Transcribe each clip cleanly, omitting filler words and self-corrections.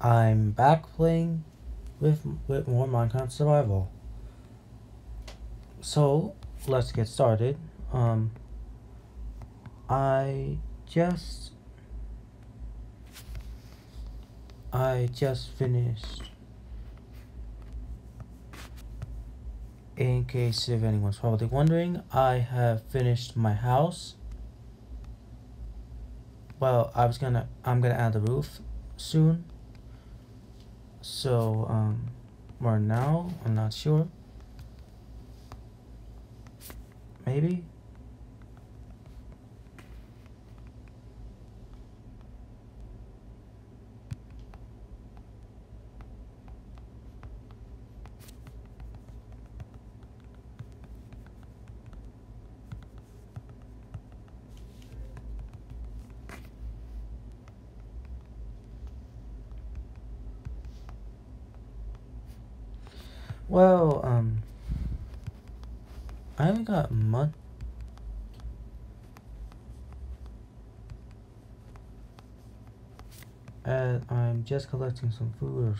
I'm back playing with more Minecraft Survival. So let's get started. I just I just finished. In case if anyone's probably wondering, I have finished my house. Well, I'm gonna add the roof soon. So or now I'm not sure. Maybe. Well, I haven't got much. I'm just collecting some food.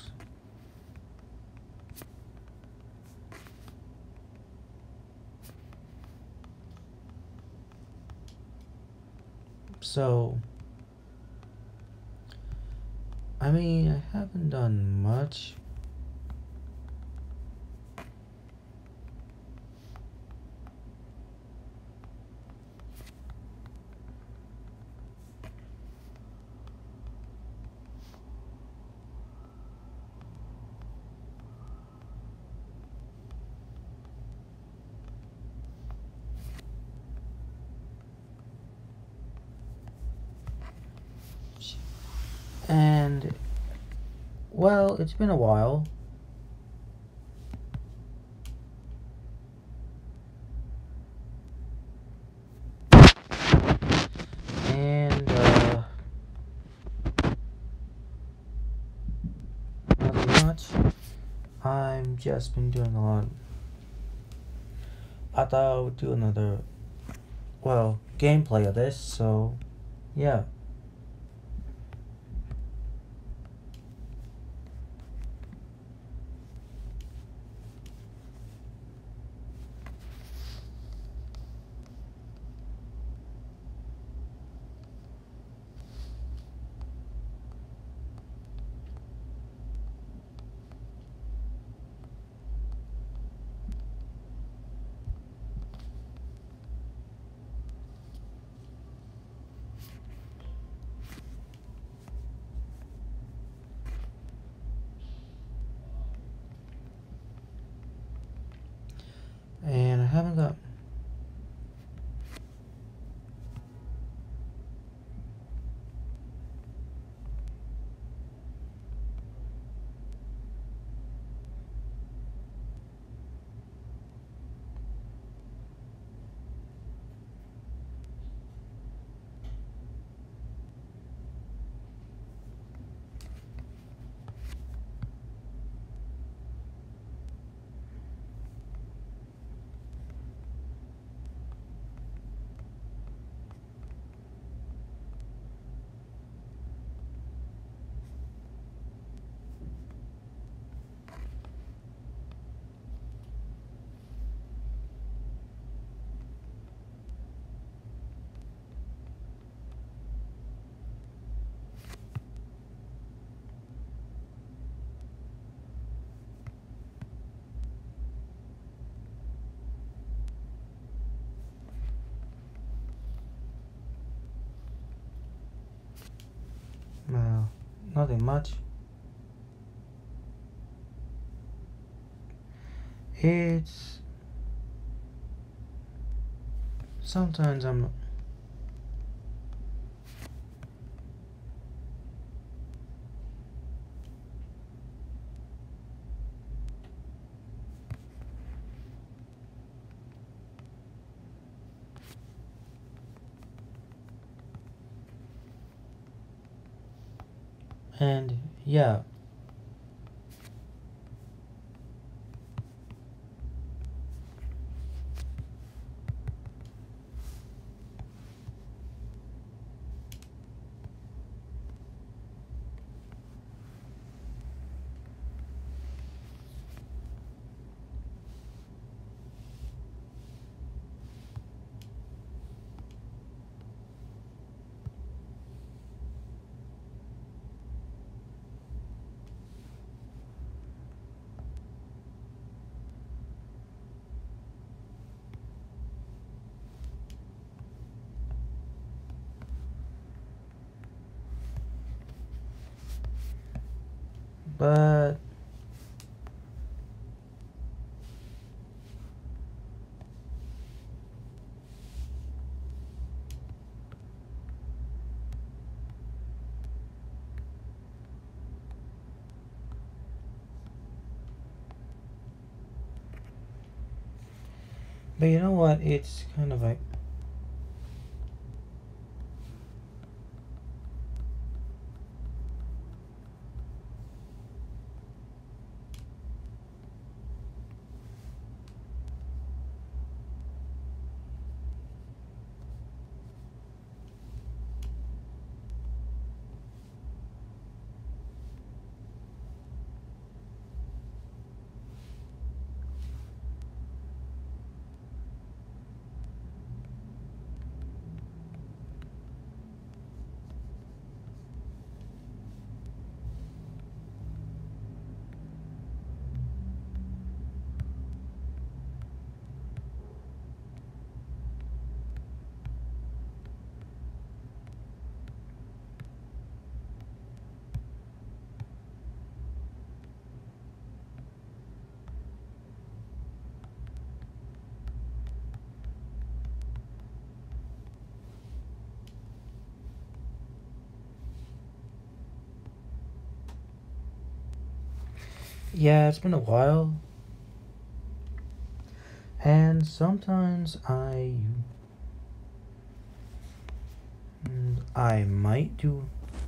So, I mean, I haven't done much. And, well, it's been a while. And, nothing much. I'm just been doing a lot. I thought I would do another, well, gameplay of this, so, yeah. And I haven't got. Well, nothing much. It's. Sometimes I'm. And, yeah. But you know what? It's kind of like yeah, it's been a while, and sometimes I might do.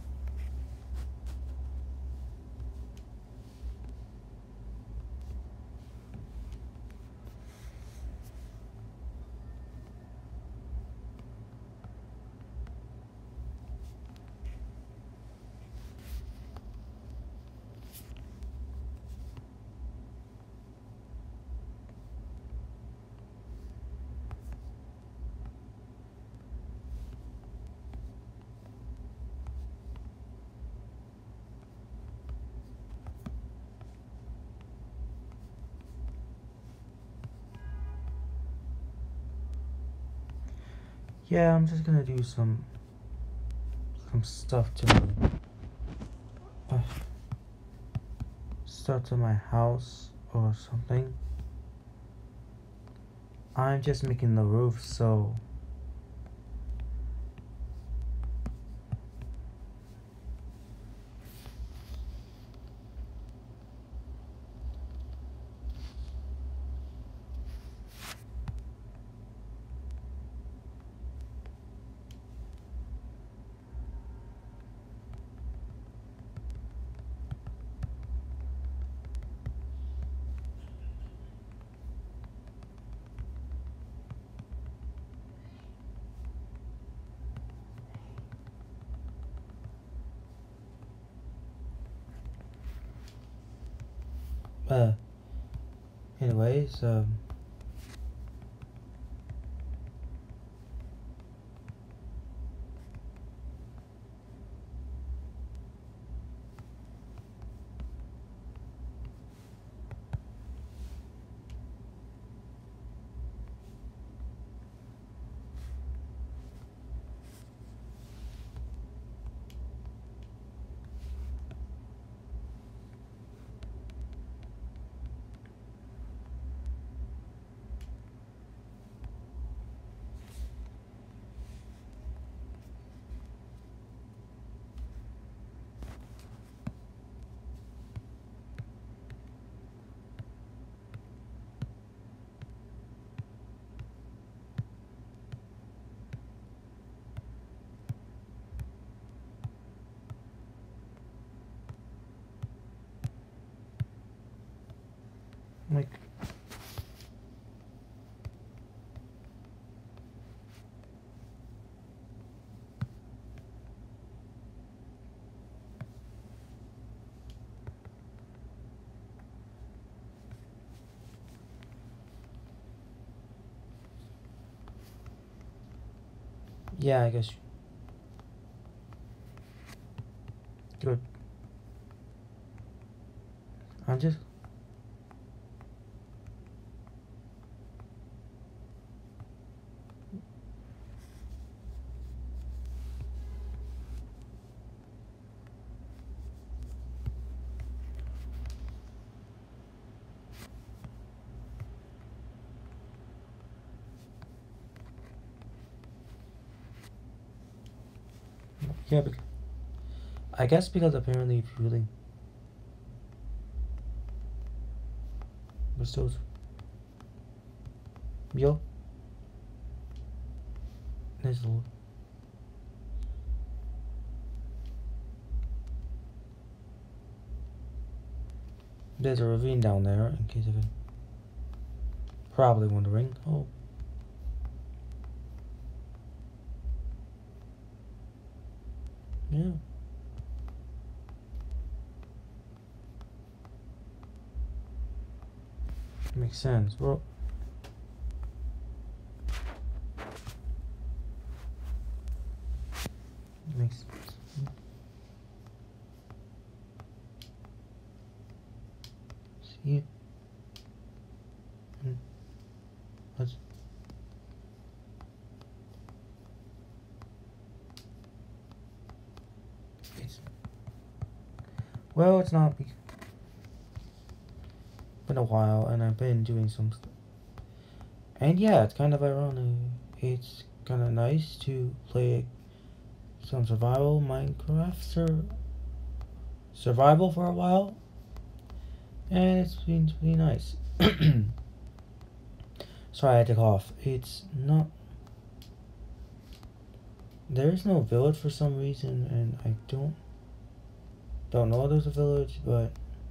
Yeah, I'm just gonna do some stuff to uh, stuff to my house or something. I'm just making the roof, so uh, anyways, like, yeah, I guess. Good. I'm just. Yeah, I guess because apparently if you really... What's those? Yo? There's a... There's a ravine down there, in case of it. Probably wondering. Oh. Yeah. Makes sense. Well... Makes sense. See? What's... Well, it's not... Been a while, and I've been doing some stuff. And yeah, it's kind of ironic. It's kind of nice to play some survival Minecraft survival for a while, and it's been pretty nice. Sorry, I had to cough. It's not... There is no village for some reason, and I don't know there's a village, but...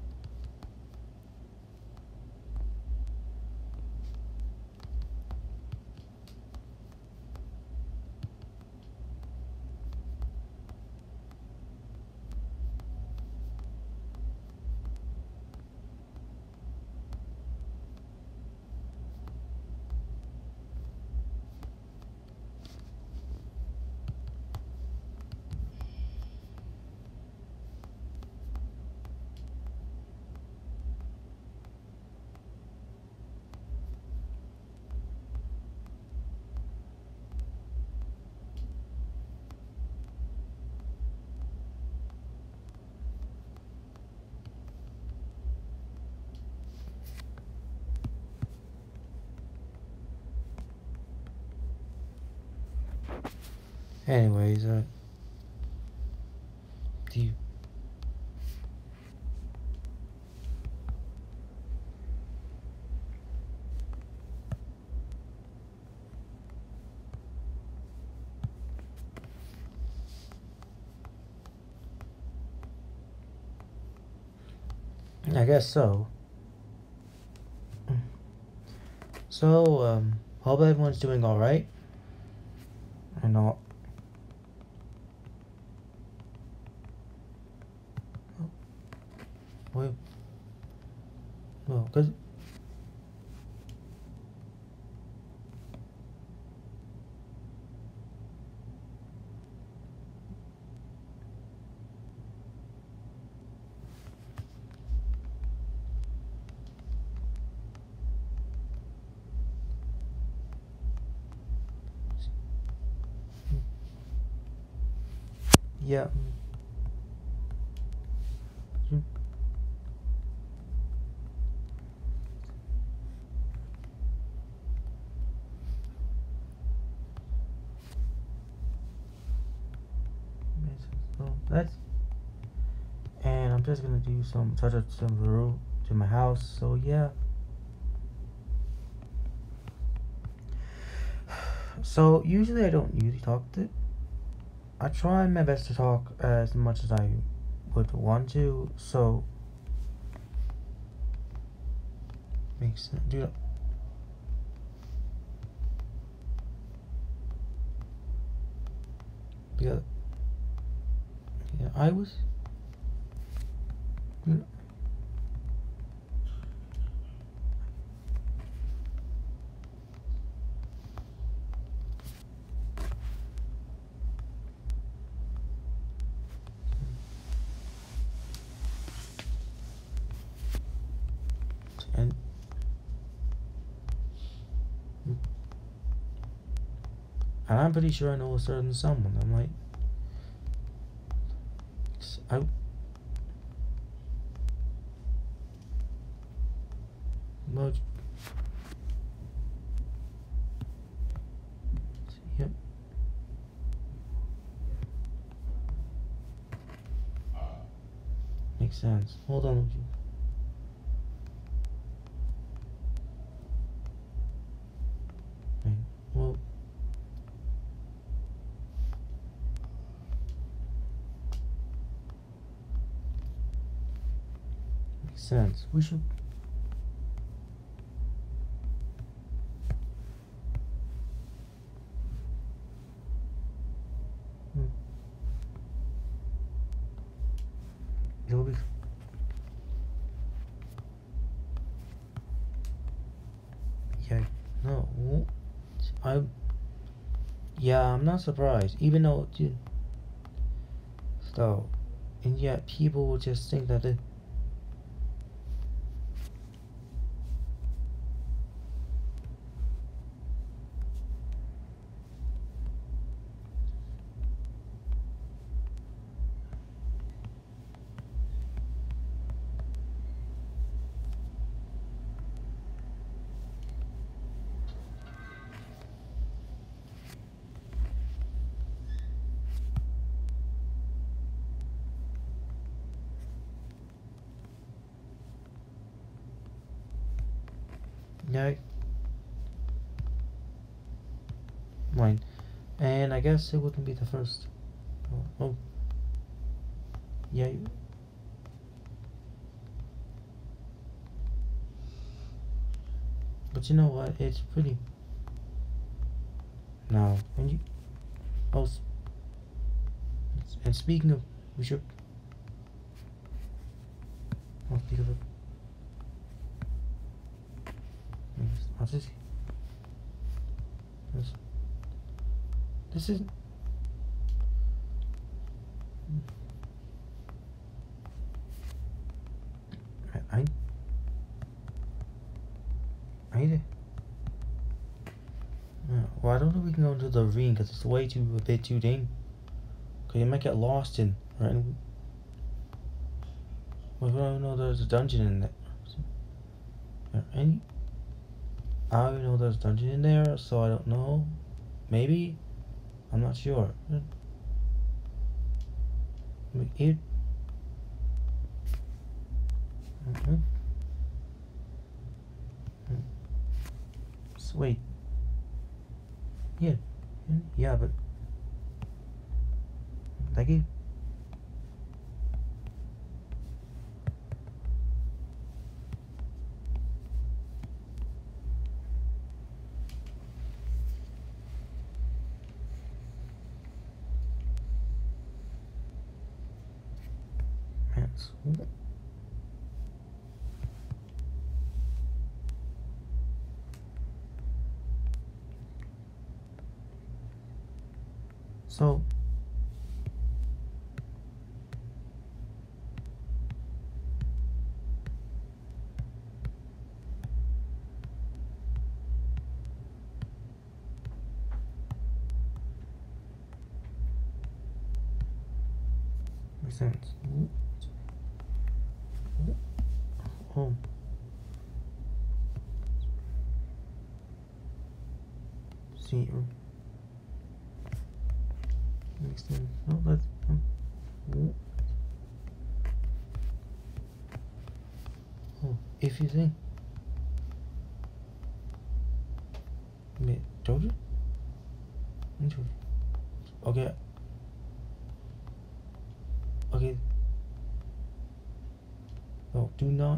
Anyways, do you... I guess so. So, hope everyone's doing alright. I know... Wait. No, cause... Yeah. So that's... And I'm just gonna do some touch up some room to my house, so yeah. So usually I don't usually talk to... I try my best to talk as much as I would want to, so... Makes sense. Dude. Because... Yeah, I was... And I'm pretty sure I know a certain someone. I'm like... Well, yep. Makes sense. Hold on. Okay. Well. Makes sense. We should. It'll be. Yeah. No. Yeah, I'm not surprised. Even though, dude. So, and yet people will just think that it. Yeah. Mine. And I guess it wouldn't be the first. Oh. Yeah. But you know what? It's pretty. Now, when you. Oh. And speaking of. We should. I'll speak of it. I'll just. This isn't. I need it. Well, I don't think we can go into the ravine because it's way too a bit too dangerous. Cause you might get lost in. Right? Well, we don't know there's a dungeon in there. I don't know there's a dungeon in there, so I don't know. Maybe. I'm not sure. It. So wait. Yeah, but. Thank you. So. Makes sense. Oh. See. Makes sense. No, that's. Oh, if you think. Told you? Okay. Okay. No, do not.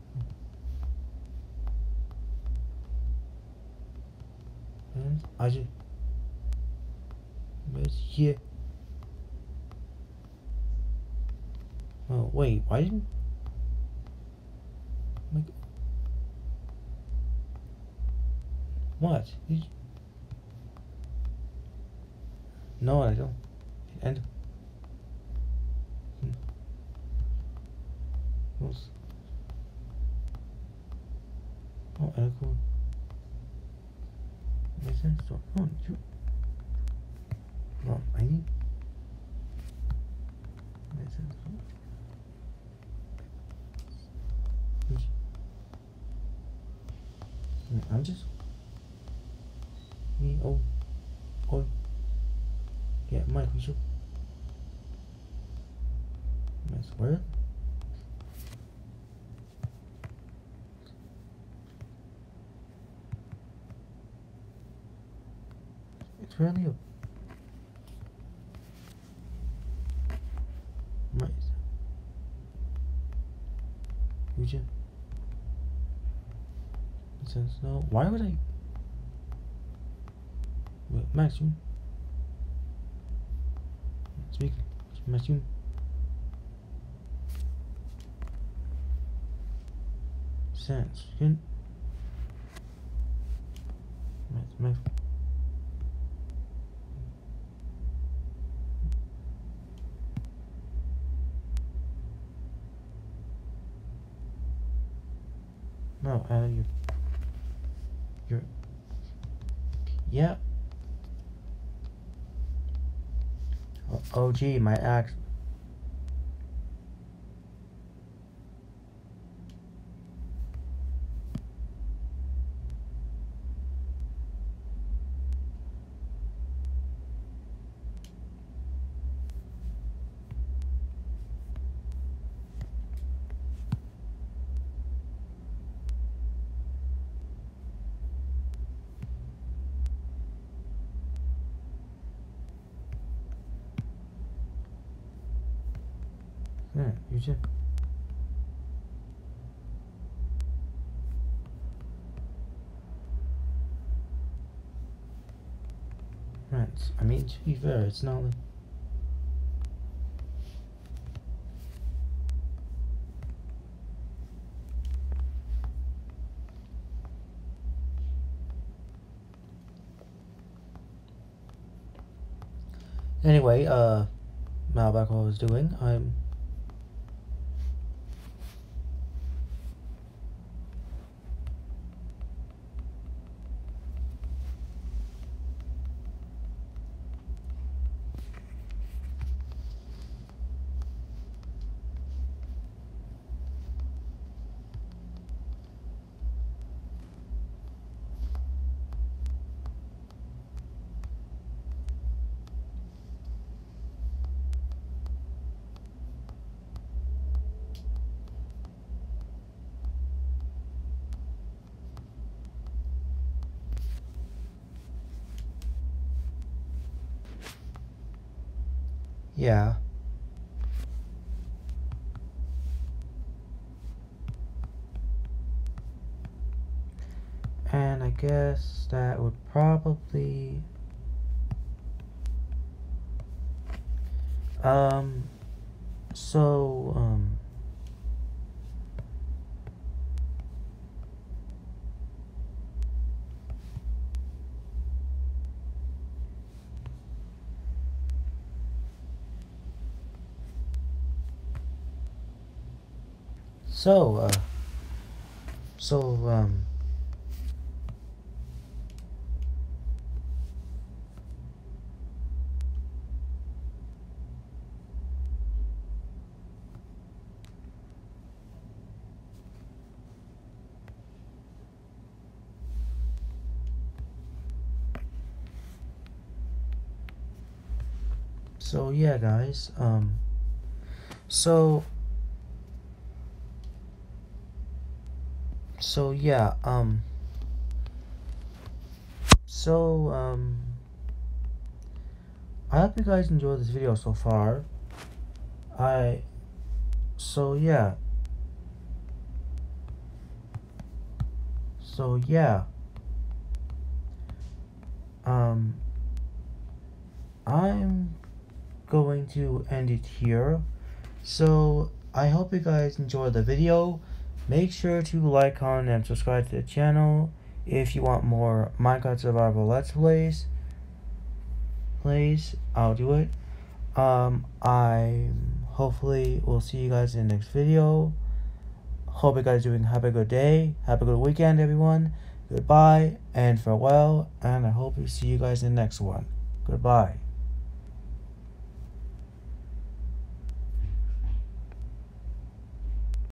And I just. But here. Oh, wait, why didn't. Like. What? No, I don't. And. Oh, and cool. Makes sense. So, no, you. No, I need. Makes sense. I'm just. Me, oh. Yeah, Mike, we should. I swear. It's really a... Right. Eugene? It says no. Why would I... Wait, Maxim? Speak. Maxim? Sense. Maxim. No, you're, yeah. Oh, gee, my axe. Yeah, you should. Right, I mean, to be fair, it's not like... Anyway, now back what I was doing, yeah. And I guess that would probably... So yeah, guys, yeah, I hope you guys enjoyed this video so far. So yeah, I'm going to end it here. So I hope you guys enjoyed the video. Make sure to like, comment, and subscribe to the channel if you want more Minecraft Survival Let's Plays. I'll do it. I hopefully will see you guys in the next video. Hope you guys have a good day. Have a good weekend, everyone. Goodbye and farewell, and I hope to see you guys in the next one. Goodbye.